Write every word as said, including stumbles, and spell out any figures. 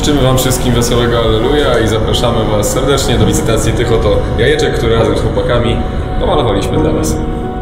życzymy Wam wszystkim wesołego Alleluja i zapraszamy Was serdecznie do wizytacji tych oto jajeczek, które razem z chłopakami pomalowaliśmy dla Was.